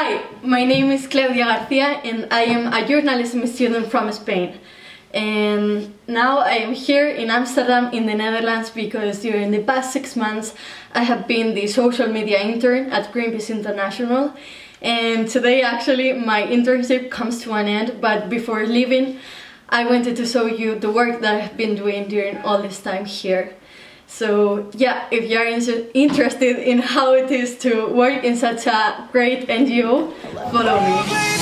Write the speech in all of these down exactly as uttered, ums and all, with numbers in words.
Hi, my name is Claudia Garcia and I am a journalism student from Spain. And now I am here in Amsterdam in the Netherlands because during the past six months I have been the social media intern at Greenpeace International. And today actually my internship comes to an end, but before leaving I wanted to show you the work that I've been doing during all this time here. So yeah, if you're interested in how it is to work in such a great N G O, follow me.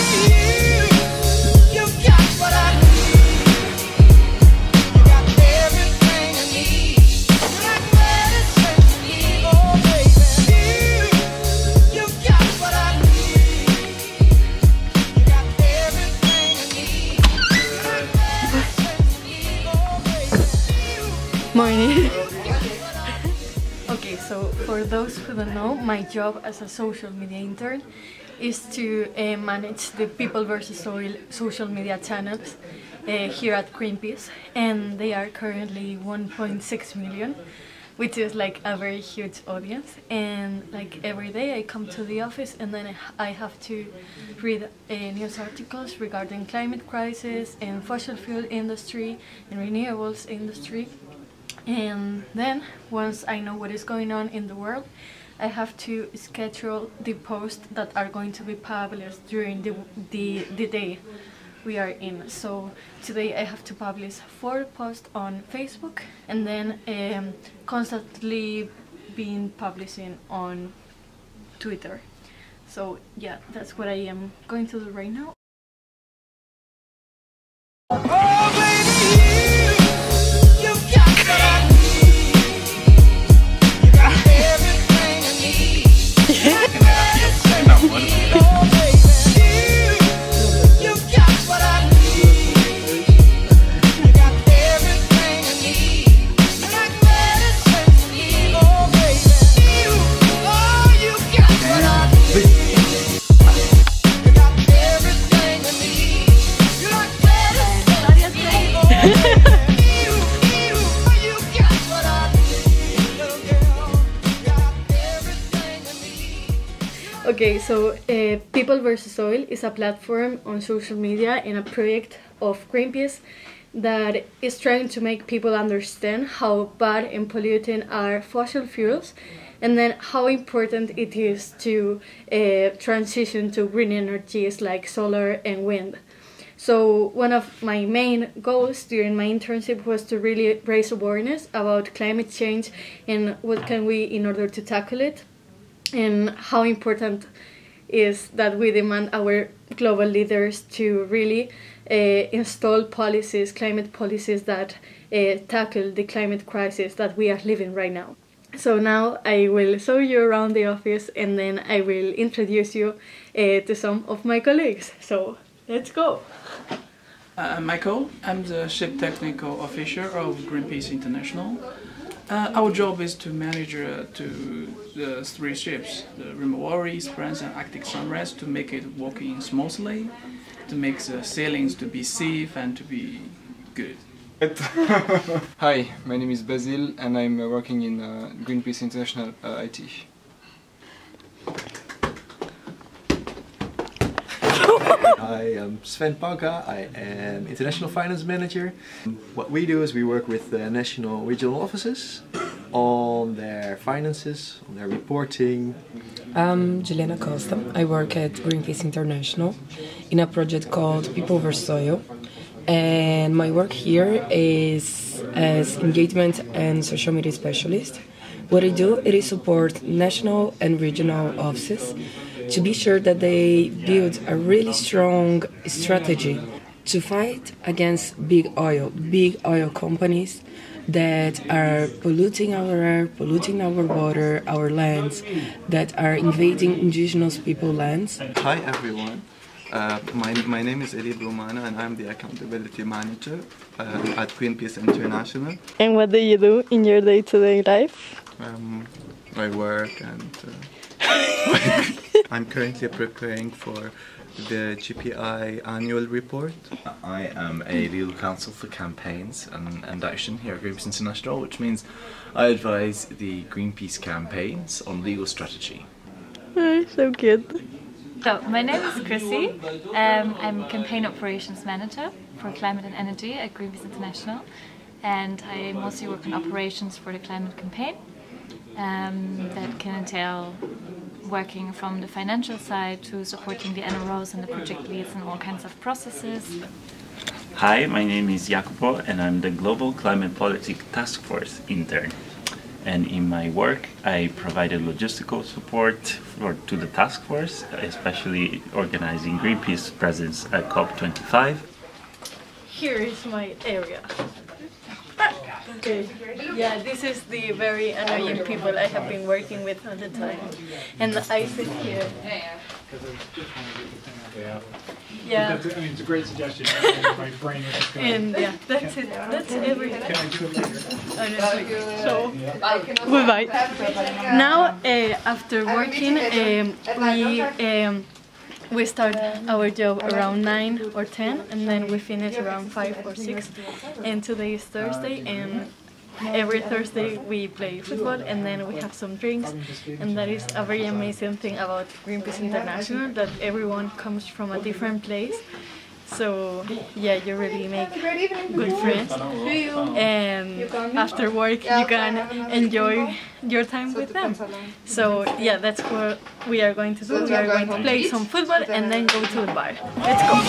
Morning. Okay, so for those who don't know, my job as a social media intern is to uh, manage the People versus. Soil social media channels uh, here at Greenpeace, and they are currently one point six million, which is like a very huge audience. And like every day I come to the office and then I have to read uh, news articles regarding climate crisis and fossil fuel industry and renewables industry. And then, once I know what is going on in the world, I have to schedule the posts that are going to be published during the, the, the day we are in. So today I have to publish four posts on Facebook and then um, constantly being publishing on Twitter. So yeah, that's what I am going to do right now. Okay, so uh, People versus. Soil is a platform on social media and a project of Greenpeace that is trying to make people understand how bad and polluting are fossil fuels, and then how important it is to uh, transition to green energies like solar and wind. So one of my main goals during my internship was to really raise awareness about climate change and what can we in order to tackle it, and how important is that we demand our global leaders to really uh, install policies, climate policies that uh, tackle the climate crisis that we are living right now. So now I will show you around the office and then I will introduce you uh, to some of my colleagues. So let's go! Uh, I'm Michael. I'm the Ship Technical Officer of Greenpeace International. Uh, our job is to manage uh, to the three ships, the Rimawari, Esperance and Arctic Sunrise, to make it working smoothly, to make the sailings to be safe and to be good. Hi, my name is Basil and I'm uh, working in uh, Greenpeace International uh, I T. I am Sven Pauka, I am International Finance Manager. What we do is we work with the national regional offices on their finances, on their reporting. I'm Juliana Costa. I work at Greenpeace International in a project called People versus. Soil. And my work here is as engagement and social media specialist. What I do it is support national and regional offices to be sure that they build a really strong strategy to fight against big oil, big oil companies that are polluting our air, polluting our water, our lands, that are invading indigenous people lands. Hi everyone, uh, my, my name is Eli Blumana and I'm the Accountability Manager uh, at Greenpeace International. And what do you do in your day-to-day life? Um, I work and uh, I'm currently preparing for the G P I annual report. I am a legal counsel for campaigns and, and action here at Greenpeace International, which means I advise the Greenpeace campaigns on legal strategy. Oh, so good. So, my name is Chrissy. Um, I'm Campaign Operations Manager for Climate and Energy at Greenpeace International, and I mostly work on operations for the climate campaign. Um, that can entail working from the financial side to supporting the N R Os and the project leads and all kinds of processes. Hi, my name is Jacopo and I'm the Global Climate Policy Task Force intern. And in my work I provided logistical support for, to the task force, especially organizing Greenpeace presence at COP twenty-five. Here is my area. Okay. Yeah, this is the very annoying people I have been working with all the time. And I sit here. Yeah. Yeah. That's, I mean, it's a great suggestion. My brain was just going. And yeah, that's it. That's everything. Can I do it later? Honestly. So, goodbye. Now, uh, after working, um, we um, we start our job around nine or ten, and then we finish around five or six. And today is Thursday, and every Thursday we play football, and then we have some drinks. And that is a very amazing thing about Greenpeace International, that everyone comes from a different place. So yeah, you really make good friends, and after work you can enjoy your time with them. So yeah, that's what we are going to do. We are going to play some football and then go to the bar. Let's go!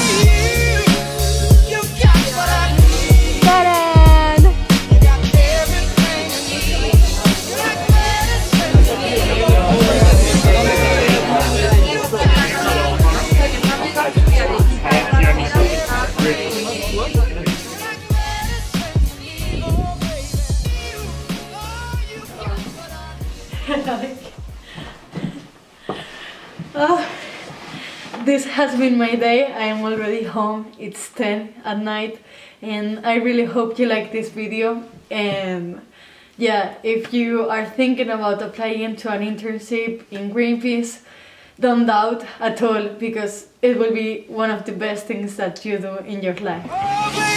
Oh, this has been my day. I am already home. It's ten at night, and I really hope you like this video. And yeah, if you are thinking about applying to an internship in Greenpeace, don't doubt at all, because it will be one of the best things that you do in your life.